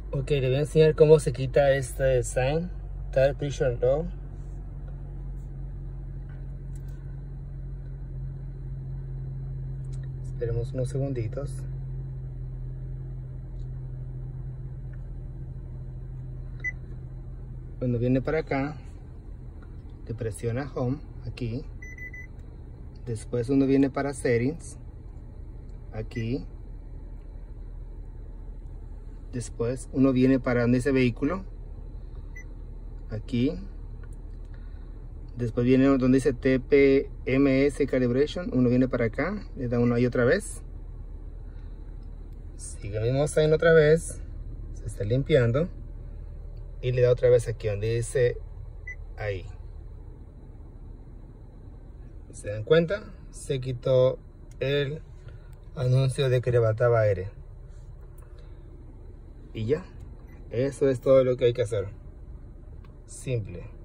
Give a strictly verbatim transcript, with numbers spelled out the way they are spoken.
Ok, le voy a enseñar cómo se quita este sign, Tire Pressure Low. Esperemos unos segunditos. Cuando viene para acá, le presiona Home, aquí. Después uno viene para Settings, aquí. Después uno viene para donde dice Vehículo, aquí. Después viene donde dice T P M S Calibration, uno viene para acá, le da uno ahí otra vez. Sigue el mismo sign otra vez, se está limpiando. Y le da otra vez aquí donde dice ahí. ¿Se dan cuenta? Se quitó el anuncio de que levantaba aire. Y ya, eso es todo lo que hay que hacer. Simple.